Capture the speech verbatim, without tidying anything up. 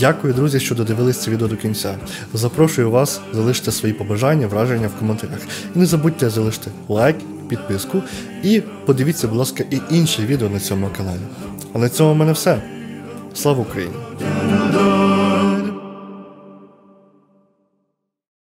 Дякую, друзі, що додивились це відео до кінця. Запрошую вас залишити свої побажання, враження в коментарях. І не забудьте залишити лайк, підписку і подивіться, будь ласка, і інші відео на цьому каналі. А на цьому в мене все. Слава Україні!